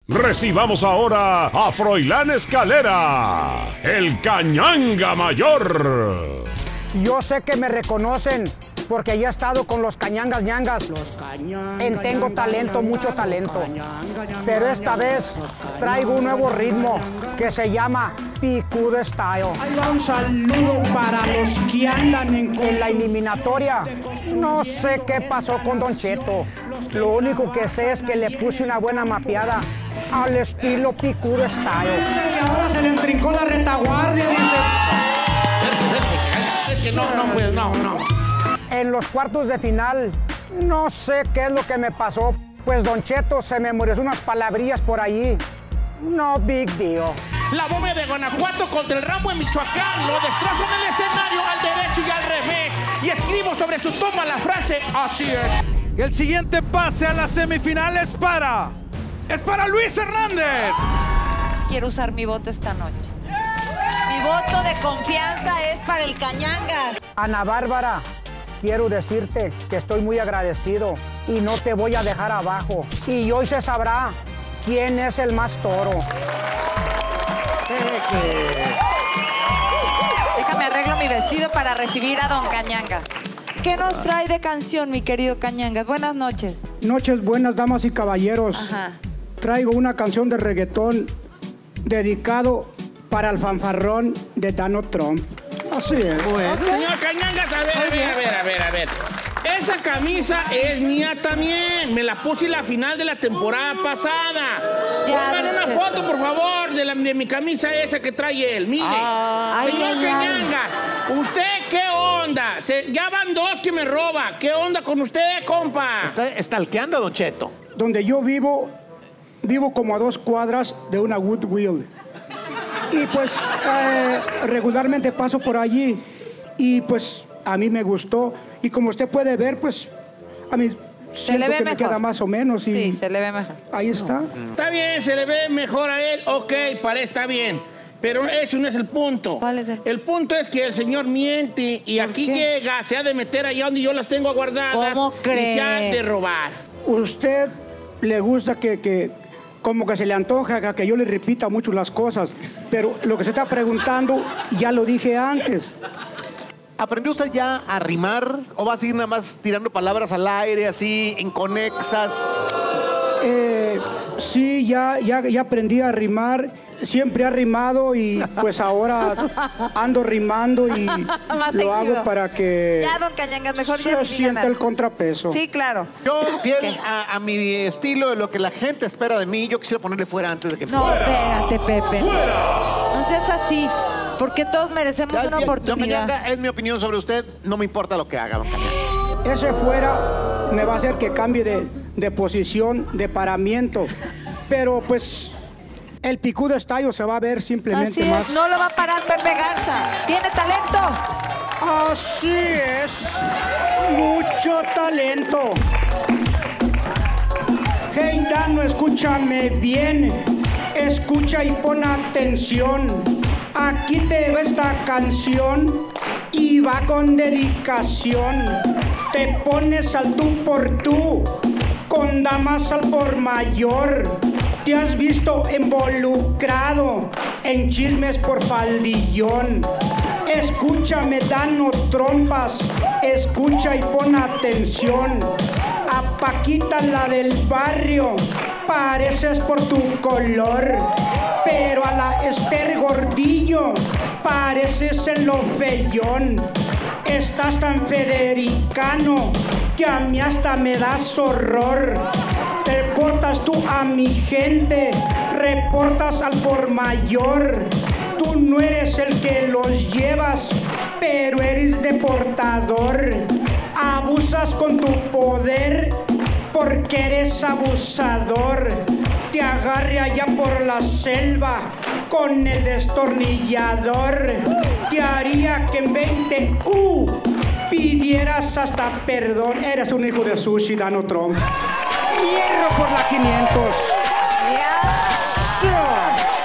Recibamos ahora a Froilán Escalera, el Cañanga Mayor. Yo sé que me reconocen porque ya he estado con los Cañangas Ñangas. Tengo talento, mucho talento. Pero esta vez traigo un nuevo ritmo que se llama Picudo Style. Ahí va un saludo para los que andan en la eliminatoria. No sé qué pasó con Don Cheto. Lo único que sé es que le puse una buena mapeada al estilo Picudo Style. Y ahora se le entrincó la retaguardia, dice. No. En los cuartos de final, no sé qué es lo que me pasó, pues Don Cheto se me murió unas palabrillas por allí. No big deal. La Momia de Guanajuato contra el Rambo de Michoacán. Lo destrozo en el escenario al derecho y al revés. Y escribo sobre su toma la frase, así es. El siguiente pase a la semifinal es para Luis Hernández. Quiero usar mi voto esta noche. Mi voto de confianza es para el Cañangas. Ana Bárbara, quiero decirte que estoy muy agradecido y no te voy a dejar abajo. Y hoy se sabrá quién es el más toro. Déjame arreglo mi vestido para recibir a Don Cañangas. ¿Qué nos trae de canción, mi querido Cañangas? Buenas noches. Noches buenas, damas y caballeros. Ajá. Traigo una canción de reggaetón dedicado para el fanfarrón de Donald Trump. Así es. Bueno. Señor Cañangas, a ver. Esa camisa es mía también. Me la puse en la final de la temporada pasada. Pongan una foto, por favor, de mi camisa esa que trae él. Mire. Señor Cañangas, ¿usted qué onda? Ya van dos que me roba. ¿Qué onda con usted, compa? Está stalkeando a Don Cheto. Donde yo vivo como a 2 cuadras de una Goodwill. Y pues regularmente paso por allí y pues a mí me gustó. Y como usted puede ver, pues a mí siento que me queda más o menos. Y sí, se le ve mejor. Ahí está. Está bien, se le ve mejor a él. Ok, está bien. Pero eso no es el punto. ¿Cuál es el? El punto es que el señor miente y aquí llega, se ha de meter allá donde yo las tengo guardadas. ¿Cómo cree? Y se ha de robar. ¿Usted le gusta que como que se le antoja que yo le repita mucho las cosas? Pero lo que se está preguntando ya lo dije antes. ¿Aprendió usted ya a rimar o va a seguir nada más tirando palabras al aire, así, inconexas? Sí, ya aprendí a rimar. Siempre he rimado y pues ahora ando rimando y lo hago para que ya, Don Cañangas, mejor se sienta el contrapeso. Sí, claro. Yo, fiel a mi estilo, de lo que la gente espera de mí, yo quisiera ponerle fuera antes de que... No, espérate, Pepe. No seas así, porque todos merecemos una oportunidad. Don Cañanga, es mi opinión sobre usted, no me importa lo que haga, Don Cañanga. Ese fuera me va a hacer que cambie de posición, de paramiento, pero pues... El Picudo Style se va a ver simplemente así más. Es, no lo va a parar Pepe Garza. ¿Tiene talento? Así es. Mucho talento. Hey, Dano, escúchame bien. Escucha y pon atención. Aquí te va esta canción y va con dedicación. Te pones al tú por tú, con damas al por mayor. Te has visto involucrado en chismes por faldillón. Escúchame, Dano Trompas, escucha y pon atención. A Paquita, la del barrio, pareces por tu color, pero a la Esther Gordillo pareces en lo feyón. Estás tan federicano que a mí hasta me das horror. Reportas tú a mi gente, reportas al por mayor. Tú no eres el que los llevas, pero eres deportador. Abusas con tu poder porque eres abusador. Te agarre allá por la selva con el destornillador. Te haría que en 20 pidieras hasta perdón. Eres un hijo de sushi, Donald Trump. Hierro por la 500. Yeah. Sí.